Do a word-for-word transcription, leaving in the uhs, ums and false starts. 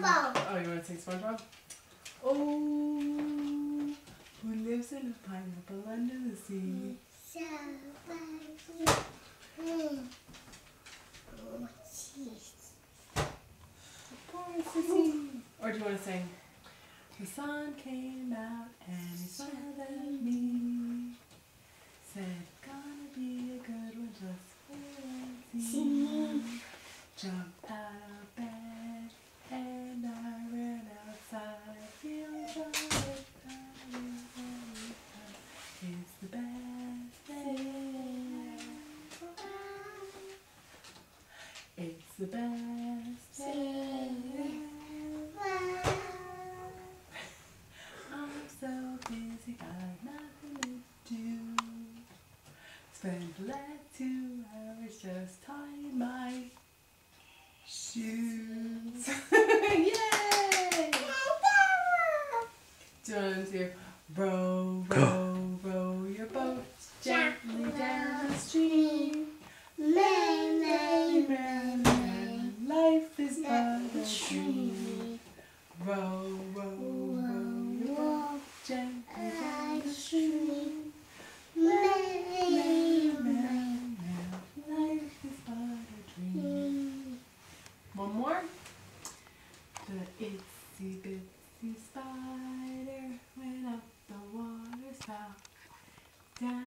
SpongeBob. Oh, you want to sing SpongeBob? Oh, who lives in a pineapple under the sea? So mm. Oh, jeez. Or do you want to sing? The sun came out and he smiled at me. Said, gonna be a good one, just wait and see. Jumped out of bed and I ran outside. Feeling so excited. It's the best day. It's the best day. I'm so busy, got nothing to do. Spent the last two hours just tying my shoes. Yay! Do you want to row, row, row your boat gently down the stream? May, may, may, may. Life is but a dream. Row, row, row your boat gently down the stream. May, may, may. Life is but a dream. One more. The itsy bitsy spider went up the water spout. Down